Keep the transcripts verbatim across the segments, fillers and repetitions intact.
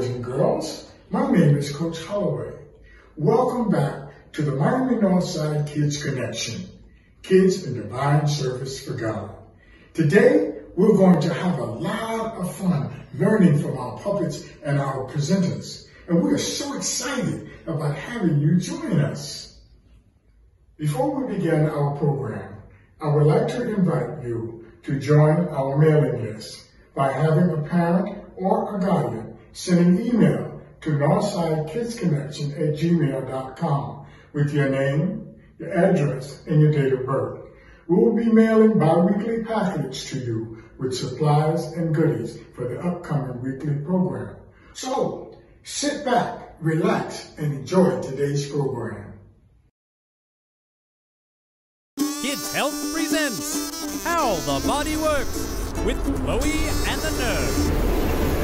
boys and girls. My name is Coach Holloway. Welcome back to the Miami Northside Kids Connection, Kids in Divine Service for God. Today, we're going to have a lot of fun learning from our puppets and our presenters. And we are so excited about having you join us. Before we begin our program, I would like to invite you to join our mailing list by having a parent or a guardian send an email to Northside Kids Connection at gmail dot com with your name, your address, and your date of birth. We will be mailing bi-weekly packages to you with supplies and goodies for the upcoming weekly program. So, sit back, relax, and enjoy today's program. Kids Health presents How the Body Works with Chloe and the Nerd.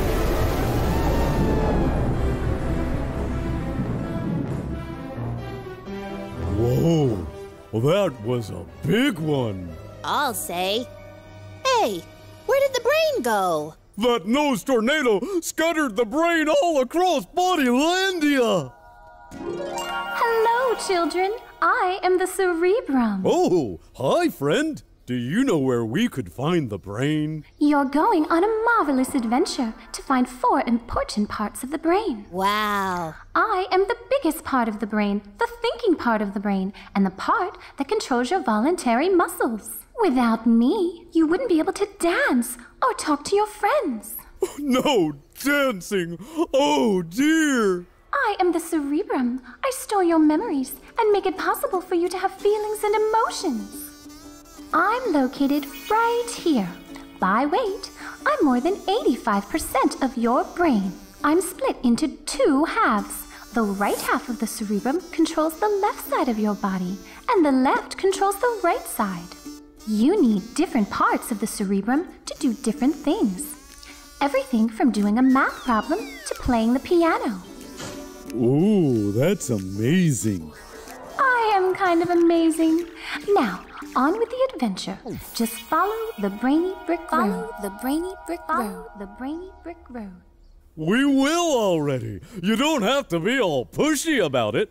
Whoa, well, that was a big one. I'll say. Hey, where did the brain go? That nose tornado scattered the brain all across Bodylandia. Hello, children. I am the cerebrum. Oh, hi, friend. Do you know where we could find the brain? You're going on a marvelous adventure to find four important parts of the brain. Wow. I am the biggest part of the brain, the thinking part of the brain, and the part that controls your voluntary muscles. Without me, you wouldn't be able to dance or talk to your friends. No dancing. Oh, dear. I am the cerebrum. I store your memories and make it possible for you to have feelings and emotions. I'm located right here. By weight, I'm more than eighty-five percent of your brain. I'm split into two halves. The right half of the cerebrum controls the left side of your body, and the left controls the right side. You need different parts of the cerebrum to do different things. Everything from doing a math problem to playing the piano. Ooh, that's amazing. I am kind of amazing. Now, on with the adventure. Just follow the brainy brick road. Follow the brainy brick road. Follow the brainy brick road. We will already. You don't have to be all pushy about it.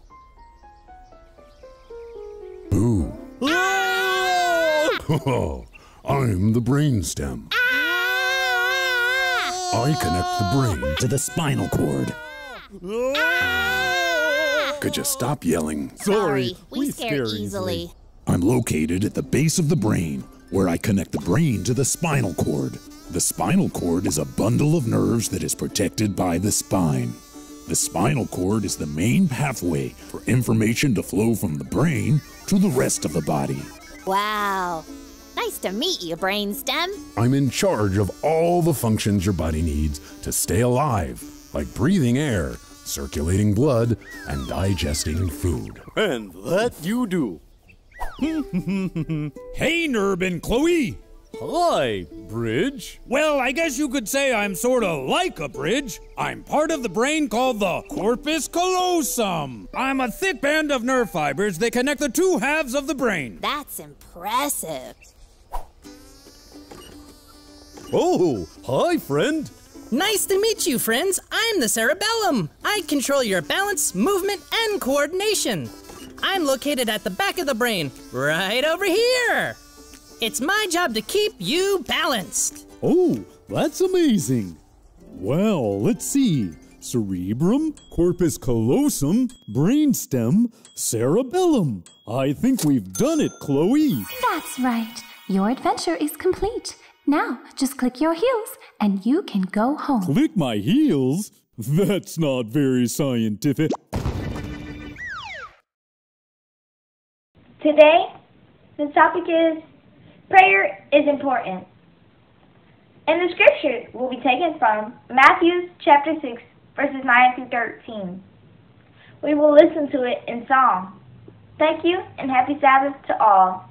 Ooh. Ah! Oh, I'm the brainstem. Ah! I connect the brain to the spinal cord. Ah! Could you stop yelling? Sorry, we, we scare, scare easily. easily. I'm located at the base of the brain, where I connect the brain to the spinal cord. The spinal cord is a bundle of nerves that is protected by the spine. The spinal cord is the main pathway for information to flow from the brain to the rest of the body. Wow. Nice to meet you, brainstem. I'm in charge of all the functions your body needs to stay alive, like breathing air, circulating blood, and digesting food. And that you do. Hey, Nerb and Chloe. Hi, Bridge. Well, I guess you could say I'm sort of like a bridge. I'm part of the brain called the corpus callosum. I'm a thick band of nerve fibers that connect the two halves of the brain. That's impressive. Oh, hi, friend. Nice to meet you, friends. I'm the cerebellum. I control your balance, movement, and coordination. I'm located at the back of the brain, right over here. It's my job to keep you balanced. Oh, that's amazing. Well, let's see. Cerebrum, corpus callosum, brainstem, cerebellum. I think we've done it, Chloe. That's right. Your adventure is complete. Now, just click your heels and you can go home. Click my heels? That's not very scientific. Today, the topic is prayer is important. And the scripture will be taken from Matthew chapter six, verses nine through thirteen. We will listen to it in song. Thank you and happy Sabbath to all.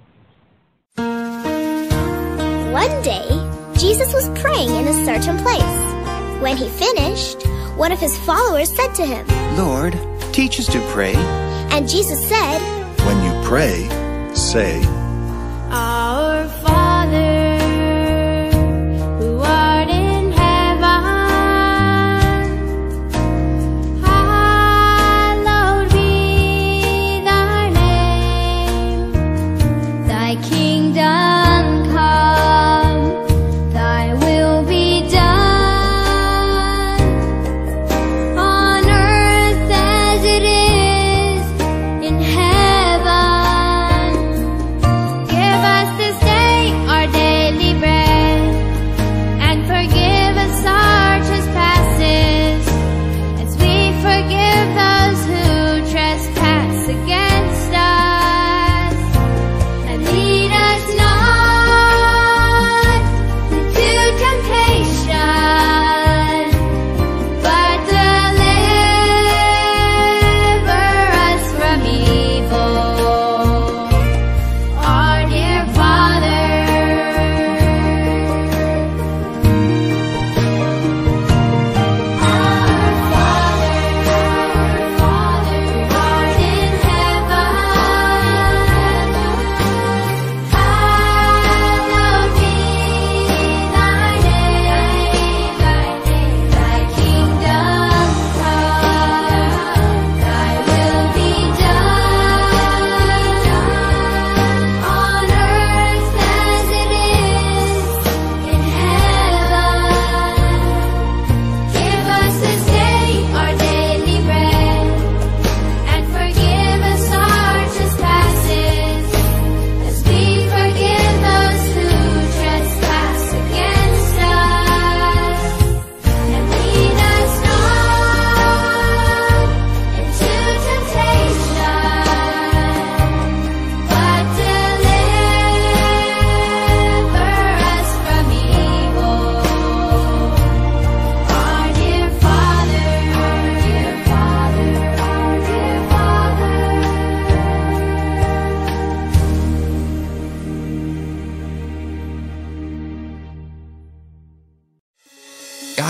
One day, Jesus was praying in a certain place. When he finished, one of his followers said to him, Lord, teach us to pray. And Jesus said, When you pray, say, Our Father, who art in heaven,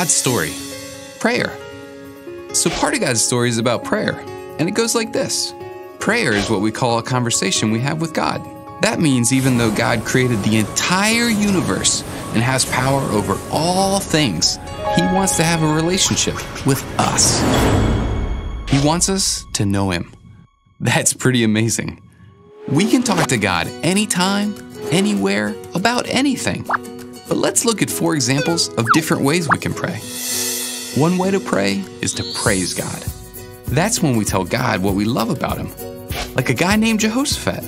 God's story, prayer. So part of God's story is about prayer, and it goes like this. Prayer is what we call a conversation we have with God. That means even though God created the entire universe and has power over all things, He wants to have a relationship with us. He wants us to know Him. That's pretty amazing. We can talk to God anytime, anywhere, about anything. But let's look at four examples of different ways we can pray. One way to pray is to praise God. That's when we tell God what we love about Him. Like a guy named Jehoshaphat.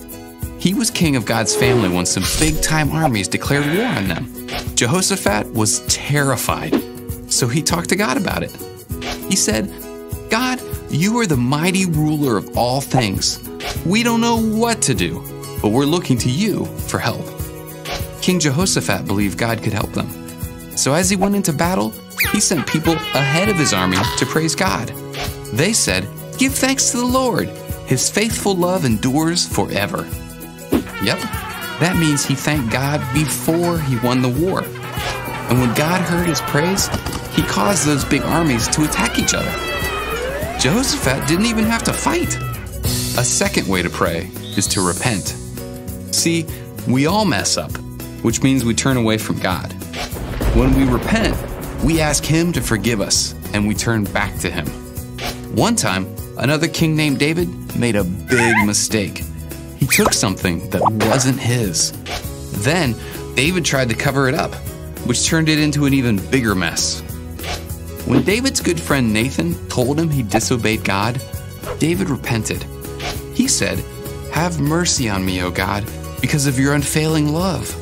He was king of God's family when some big-time armies declared war on them. Jehoshaphat was terrified, so he talked to God about it. He said, God, you are the mighty ruler of all things. We don't know what to do, but we're looking to you for help. King Jehoshaphat believed God could help them. So as he went into battle, he sent people ahead of his army to praise God. They said, give thanks to the Lord. His faithful love endures forever. Yep, that means he thanked God before he won the war. And when God heard his praise, he caused those big armies to attack each other. Jehoshaphat didn't even have to fight. A second way to pray is to repent. See, we all mess up, which means we turn away from God. When we repent, we ask Him to forgive us, and we turn back to Him. One time, another king named David made a big mistake. He took something that wasn't his. Then, David tried to cover it up, which turned it into an even bigger mess. When David's good friend Nathan told him he disobeyed God, David repented. He said, have mercy on me, O God, because of your unfailing love.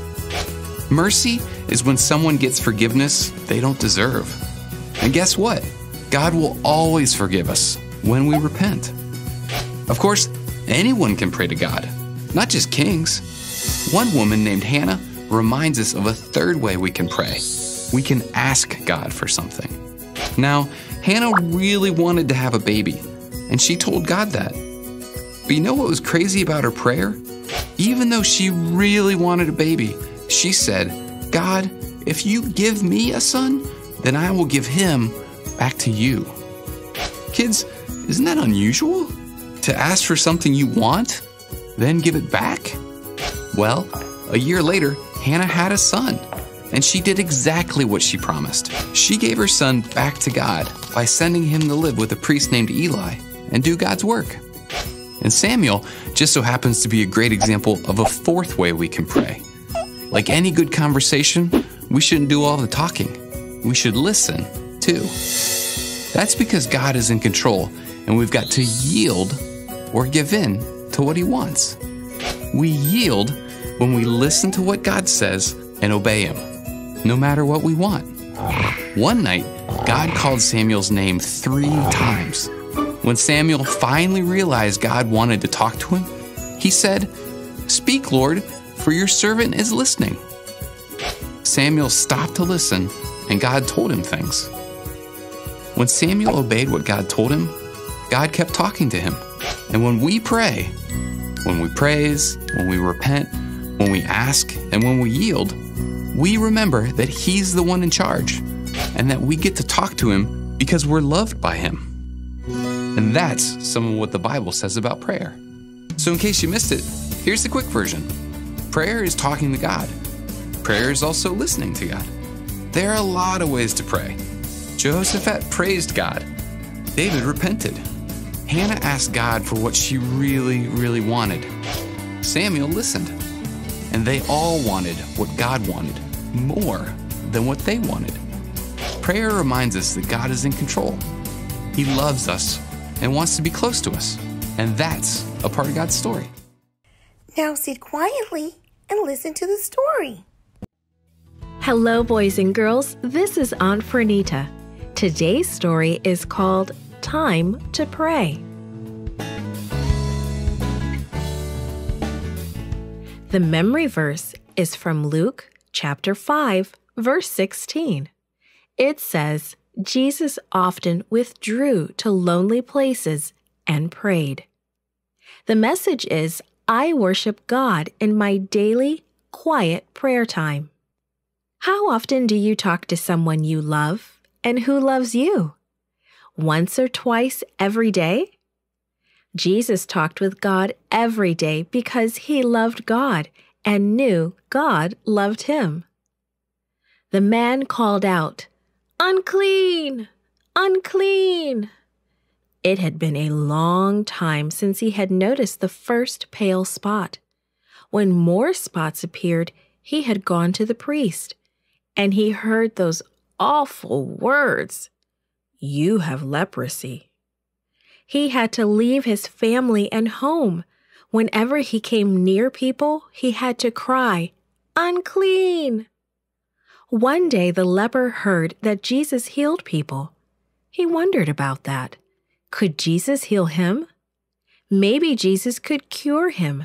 Mercy is when someone gets forgiveness they don't deserve. And guess what? God will always forgive us when we repent. Of course, anyone can pray to God, not just kings. One woman named Hannah reminds us of a third way we can pray. We can ask God for something. Now, Hannah really wanted to have a baby, and she told God that. But you know what was crazy about her prayer? Even though she really wanted a baby, she said, God, if you give me a son, then I will give him back to you. Kids, isn't that unusual? To ask for something you want, then give it back? Well, a year later, Hannah had a son, and she did exactly what she promised. She gave her son back to God by sending him to live with a priest named Eli and do God's work. And Samuel just so happens to be a great example of a fourth way we can pray. Like any good conversation, we shouldn't do all the talking. We should listen, too. That's because God is in control, and we've got to yield or give in to what He wants. We yield when we listen to what God says and obey Him, no matter what we want. One night, God called Samuel's name three times. When Samuel finally realized God wanted to talk to him, he said, "Speak, Lord, for your servant is listening." Samuel stopped to listen, and God told him things. When Samuel obeyed what God told him, God kept talking to him. And when we pray, when we praise, when we repent, when we ask, and when we yield, we remember that He's the one in charge, and that we get to talk to Him because we're loved by Him. And that's some of what the Bible says about prayer. So in case you missed it, here's the quick version. Prayer is talking to God. Prayer is also listening to God. There are a lot of ways to pray. Jehoshaphat praised God. David repented. Hannah asked God for what she really, really wanted. Samuel listened. And they all wanted what God wanted more than what they wanted. Prayer reminds us that God is in control. He loves us and wants to be close to us. And that's a part of God's story. Now sit quietly and listen to the story. Hello, boys and girls. This is Aunt Fernita. Today's story is called Time to Pray. The memory verse is from Luke chapter five, verse sixteen. It says, Jesus often withdrew to lonely places and prayed. The message is, I worship God in my daily, quiet prayer time. How often do you talk to someone you love and who loves you? Once or twice every day? Jesus talked with God every day because he loved God and knew God loved him. The man called out, "Unclean! Unclean!" It had been a long time since he had noticed the first pale spot. When more spots appeared, he had gone to the priest, and he heard those awful words, "You have leprosy." He had to leave his family and home. Whenever he came near people, he had to cry, "Unclean!" One day the leper heard that Jesus healed people. He wondered about that. Could Jesus heal him? Maybe Jesus could cure him.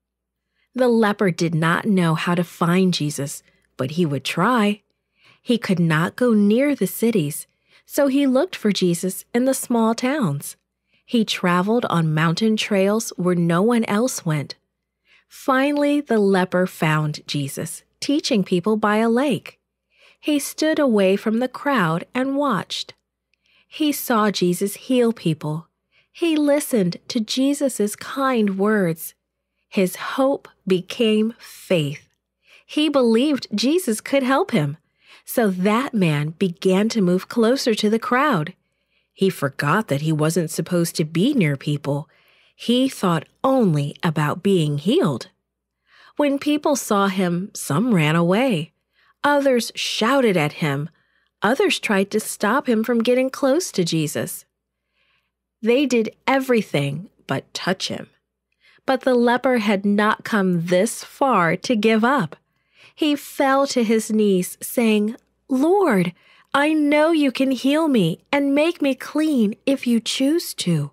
The leper did not know how to find Jesus, but he would try. He could not go near the cities, so he looked for Jesus in the small towns. He traveled on mountain trails where no one else went. Finally, the leper found Jesus, teaching people by a lake. He stood away from the crowd and watched. He saw Jesus heal people. He listened to Jesus' kind words. His hope became faith. He believed Jesus could help him. So that man began to move closer to the crowd. He forgot that he wasn't supposed to be near people. He thought only about being healed. When people saw him, some ran away. Others shouted at him. Others tried to stop him from getting close to Jesus. They did everything but touch him. But the leper had not come this far to give up. He fell to his knees, saying, "Lord, I know you can heal me and make me clean if you choose to."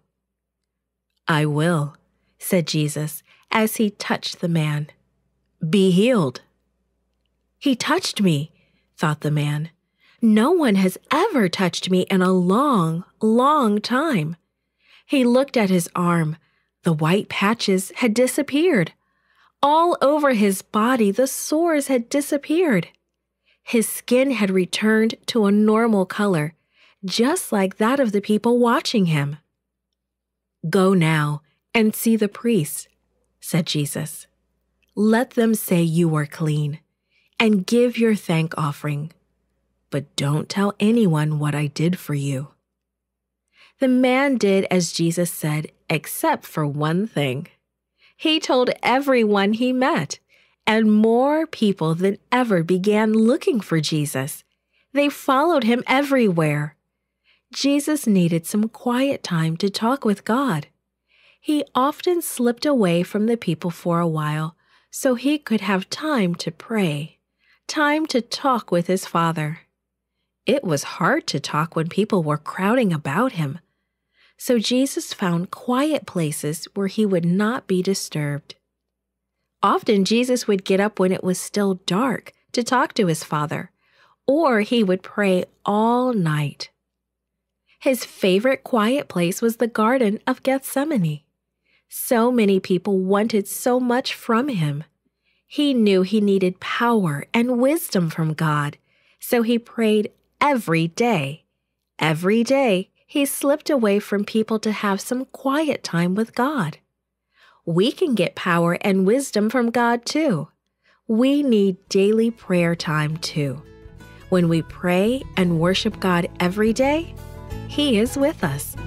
"I will," said Jesus as he touched the man. "Be healed." "He touched me," thought the man. "No one has ever touched me in a long, long time." He looked at his arm. The white patches had disappeared. All over his body, the sores had disappeared. His skin had returned to a normal color, just like that of the people watching him. "Go now and see the priests," said Jesus. "Let them say you are clean, and give your thank offering. But don't tell anyone what I did for you." The man did as Jesus said, except for one thing. He told everyone he met, and more people than ever began looking for Jesus. They followed him everywhere. Jesus needed some quiet time to talk with God. He often slipped away from the people for a while so he could have time to pray, time to talk with his Father. It was hard to talk when people were crowding about him. So Jesus found quiet places where he would not be disturbed. Often Jesus would get up when it was still dark to talk to his Father, or he would pray all night. His favorite quiet place was the Garden of Gethsemane. So many people wanted so much from him. He knew he needed power and wisdom from God, so he prayed every day. Every day, he slipped away from people to have some quiet time with God. We can get power and wisdom from God too. We need daily prayer time too. When we pray and worship God every day, He is with us.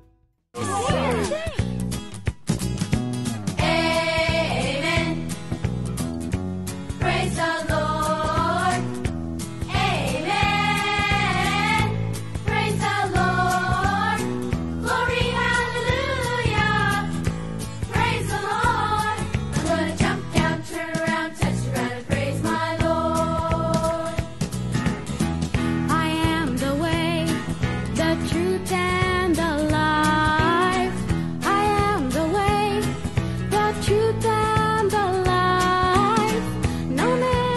Amen. Praise the Lord. Amen. Praise the Lord. Glory, hallelujah. Praise the Lord. I'm gonna jump down, turn around, touch the ground, and praise my Lord. I am the way, the truth, and the life. I am the way, the truth, and the life. No man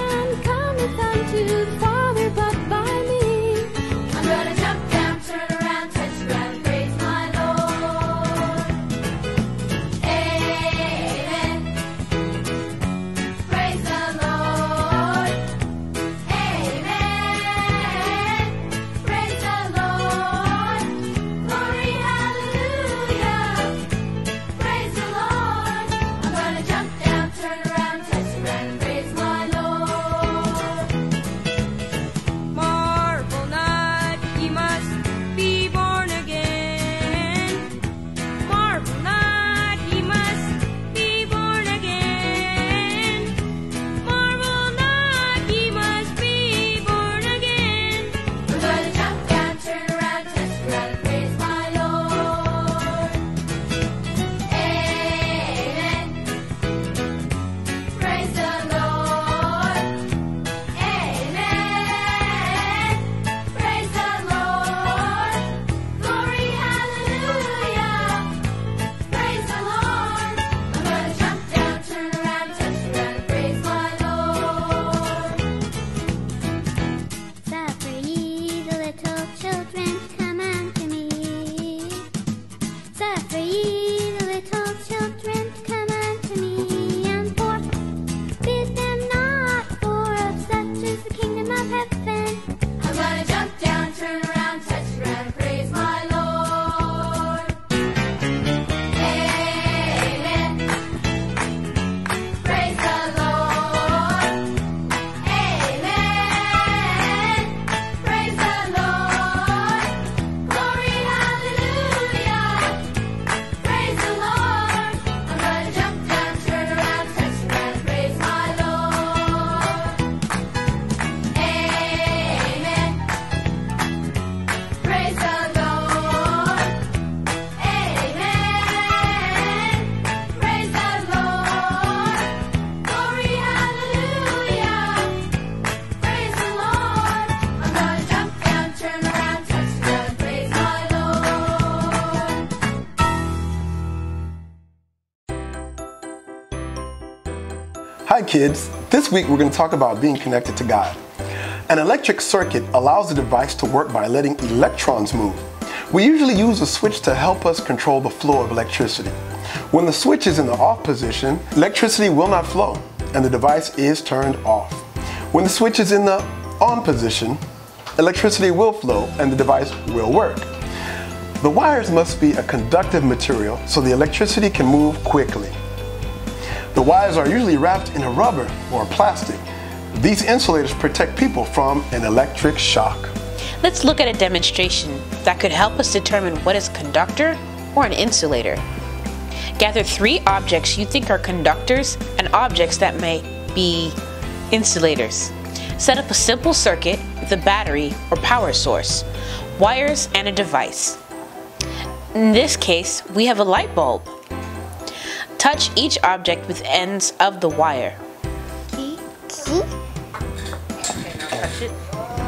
kids. This week we're going to talk about being connected to God. An electric circuit allows the device to work by letting electrons move. We usually use a switch to help us control the flow of electricity. When the switch is in the off position, electricity will not flow and the device is turned off. When the switch is in the on position, electricity will flow and the device will work. The wires must be a conductive material so the electricity can move quickly. The wires are usually wrapped in a rubber or plastic. These insulators protect people from an electric shock. Let's look at a demonstration that could help us determine what is a conductor or an insulator. Gather three objects you think are conductors and objects that may be insulators. Set up a simple circuit with a battery or power source, wires, and a device. In this case, we have a light bulb. Touch each object with ends of the wire. Key? Key? Okay, now touch it.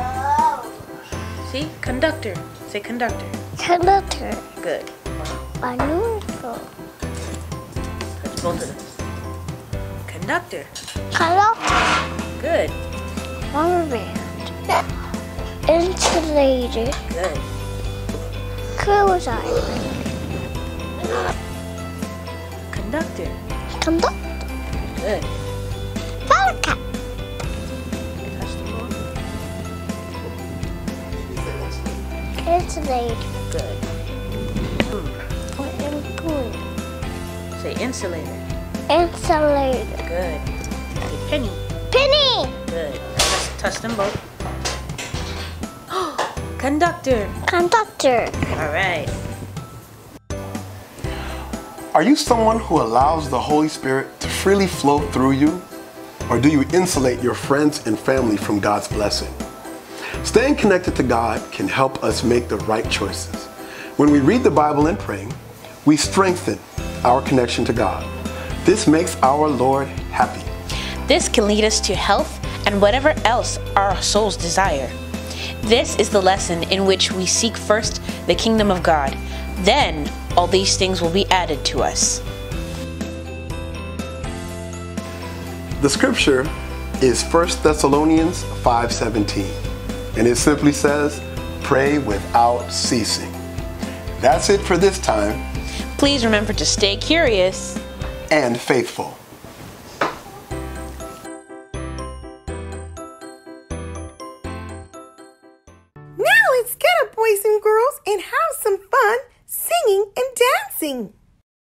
See? Conductor. Say conductor. Conductor. Good. Manual. Touch both of them. Conductor. Conductor. Good. Rubber band. Insulator. Good. Clothes iron. Conductor. Conductor. Good. Power cap. Touch the ball. Insulator. Good. Spoon. Say insulator. Insulator. Good. Say penny. Penny. Good. Touch, touch them both. Conductor. Conductor. All right. Are you someone who allows the Holy Spirit to freely flow through you? Or do you insulate your friends and family from God's blessing? Staying connected to God can help us make the right choices. When we read the Bible and pray, we strengthen our connection to God. This makes our Lord happy. This can lead us to health and whatever else our souls desire. This is the lesson in which we seek first the kingdom of God. Then all these things will be added to us. The scripture is First Thessalonians five seventeen, and it simply says, pray without ceasing. That's it for this time. Please remember to stay curious and faithful. Now let's get up, boys and girls, and have some fun singing and dancing.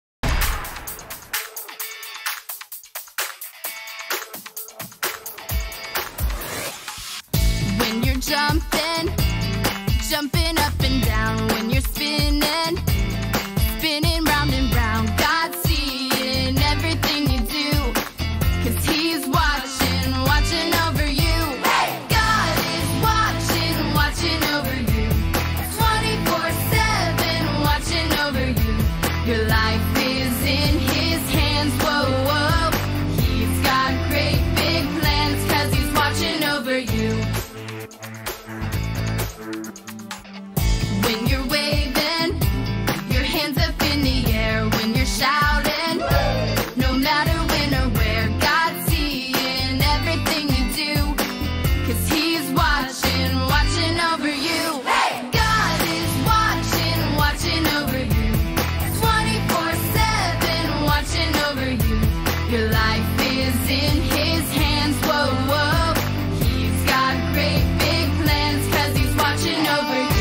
When you're jumping, jumping up and down. When you're spinning, spinning round and round. God's seeing everything you do, 'cause He's watching, watching over you. God is watching, watching over you. twenty-four seven watching over you. Your life is in His hands, whoa, whoa. He's got great big plans, 'cause He's watching over you. When you're waving your hands up in the air, when you're shouting, no matter when or where, God's seeing everything you do, 'cause He's watching, watching over you. God is watching, watching over you. twenty-four seven watching over you. Your life is in His hands, whoa, whoa. He's got great big plans, 'cause He's watching over you.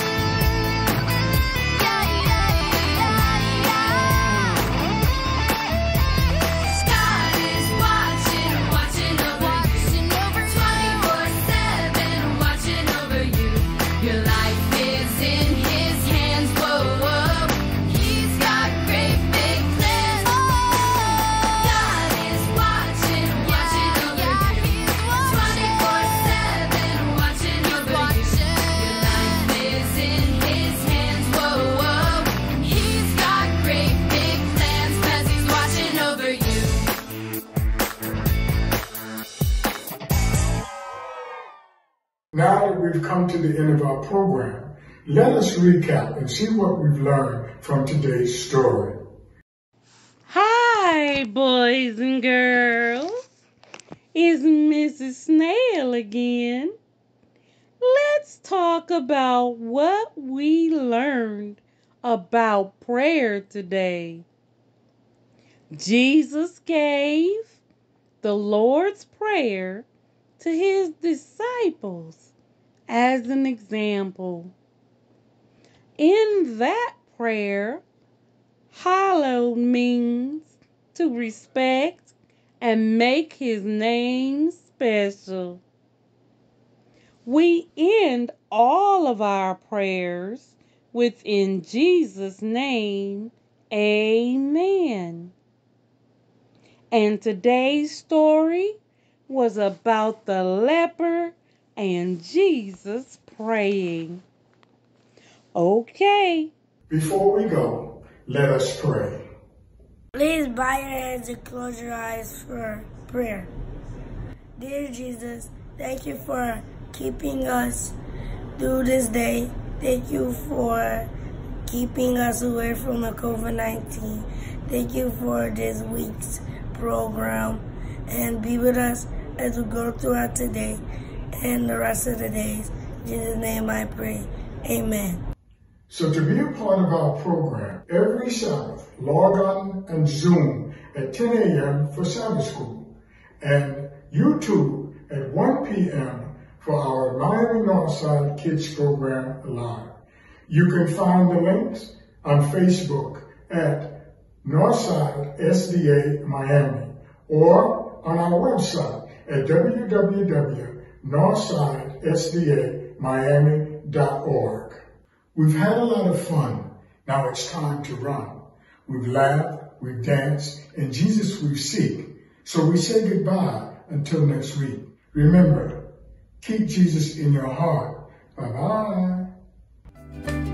God is watching, watching over you. twenty-four seven watching over you. Your life is in His hands, whoa, whoa. He's got great big plans. God is watching, watching over you. twenty-four seven watching over you. Your life is in His hands, whoa, whoa. He's got great big plans, 'cause He's watching over you. Now that we've come to the end of our program, let us recap and see what we've learned from today's story. Hi, boys and girls. it's Missus Snail again. Let's talk about what we learned about prayer today. Jesus gave the Lord's Prayer to his disciples as an example. In that prayer, hallowed means to respect and make his name special. We end all of our prayers with "in Jesus' name, amen." And today's story was about the leper and Jesus praying. Okay. Before we go, let us pray. Please bow your heads and close your eyes for prayer. Dear Jesus, thank you for keeping us through this day. Thank you for keeping us away from the COVID nineteen. Thank you for this week's program, and be with us as we go throughout today and the rest of the days. In Jesus' name I pray. Amen. So to be a part of our program, every Sabbath, log on and Zoom at ten a.m. for Sabbath School, and YouTube at one p.m. for our Miami Northside Kids program live. You can find the links on Facebook at Northside S D A Miami, or on our website at w w w dot northside s d a miami dot org. We've had a lot of fun. Now it's time to run. We've laughed, we've danced, and Jesus we seek. So we say goodbye until next week. Remember, keep Jesus in your heart. Bye-bye.